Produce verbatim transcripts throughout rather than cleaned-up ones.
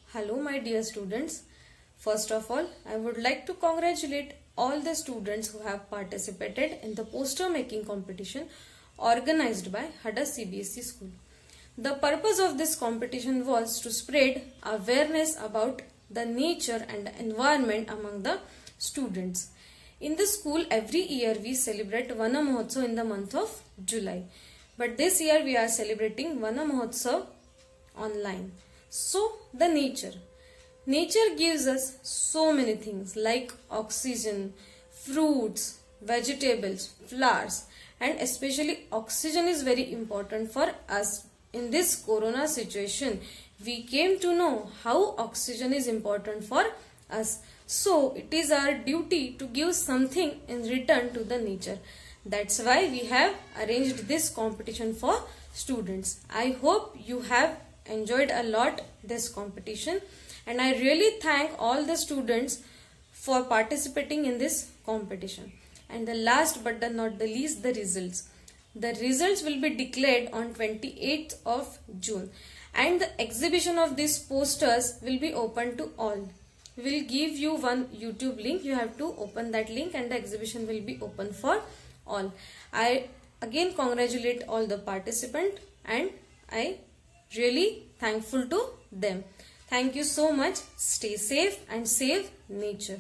Hello my dear students. First of all, I would like to congratulate all the students who have participated in the poster making competition organized by Hada C B S E School. The purpose of this competition was to spread awareness about the nature and the environment among the students. In the school, every year we celebrate Vana Mahotsav in the month of July. But this year we are celebrating Vana Mahotsav online. So, the nature. Nature gives us so many things like oxygen, fruits, vegetables, flowers, and especially oxygen is very important for us. In this corona situation, we came to know how oxygen is important for us. So, it is our duty to give something in return to the nature. That's why we have arranged this competition for students. I hope you have enjoyed a lot this competition, and I really thank all the students for participating in this competition. And the last but the not the least, the results. The results will be declared on twenty-eighth of June, and the exhibition of these posters will be open to all. We will give you one YouTube link. You have to open that link and the exhibition will be open for all. I again congratulate all the participants and I really thankful to them. Thank you so much. Stay safe and save nature.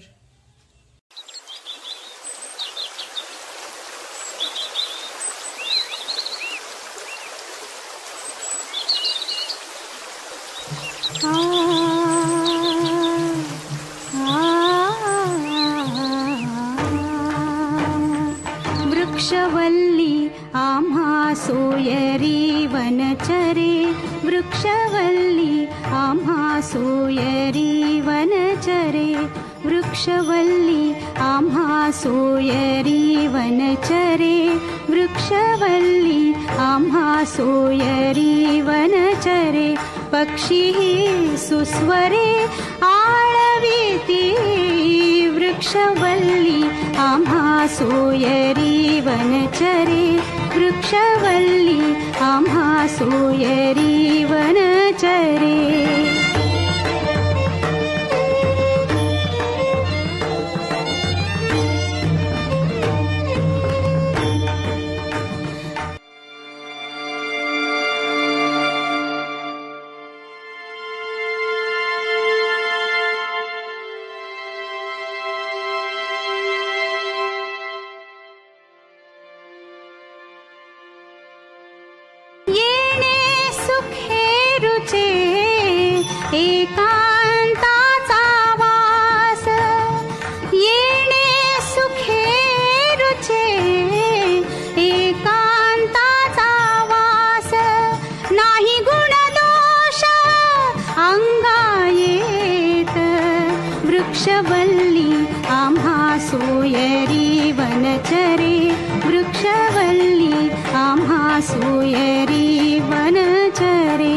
वृक्षवल्ली आम्हा सोयरी वनचरे वृक्षवल्ली आम्हा सोयरी वनचरे वृक्षवल्ली आम्हा सोयरी वनचरे वृक्षवल्ली आम्हा सोयरी वनचरे पक्षी सुस्वरे आळविती वृक्षवल्ली आम्हा सोयरी वनचरे वृक्षवल्ली आम्हा सोयरी वनचरे एकांताचा वास येणे सुखे रुचे एकांताचा वास नाही गुण दोष अंगा येत वृक्षवल्ली आम्हा सोयरी वनचरे वृक्षवल्ली आम्हा सोयरी वनचरे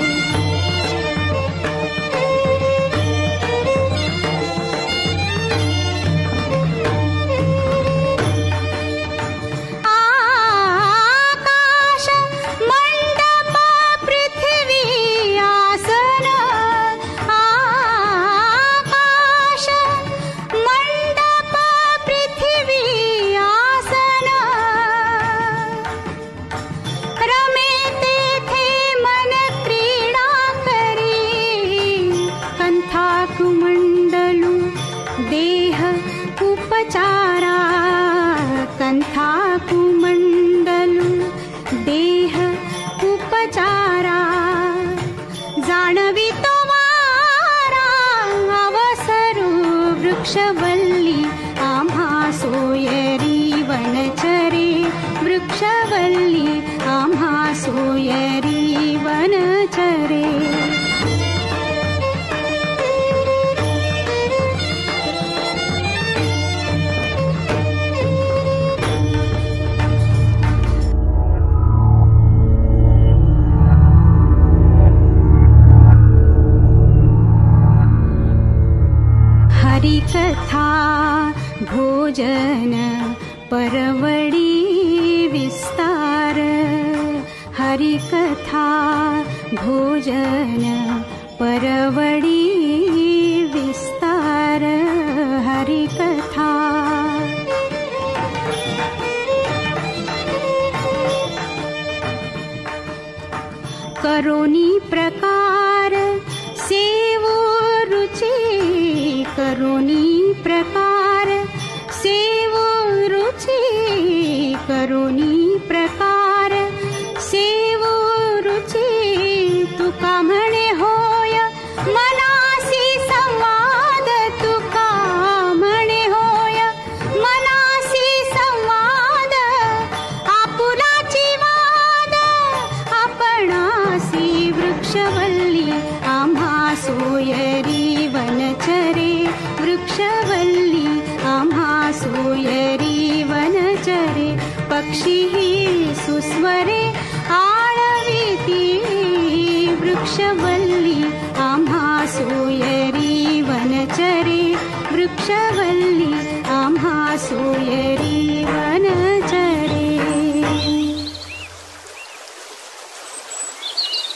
देह उपचारा कंथा कुमंडलू देह उपचारा जाणवी तुम्हारा अवसरू वृक्षवल्ली आम्हा सोयरी वनचरे वृक्षवल्ली आम्हा सोयरी वनचरे कथा भोजन परवडी विस्तार हरि कथा भोजन परवडी विस्तार हरिकथा। करोनी प्रकार सेवो रुचि, करोनी प्रकार सेवो रुचि, करोनी प्रकार सेवो रुचि। तुका म्हणे होय मनासी संवाद, तुका म्हणे होय मनासी संवाद। आपुलाची वाद आपणासी वृक्षवल्ली, आम्हा सोयरी वनचरे वृक्षवल्ली, आम्हा सोयरी वनचरे। पक्षी सुस्वरे आळविती वृक्षवल्ली, आम्हा सोयरी वनचरे वृक्षवल्ली, आम्हा सोयरी वनचरे।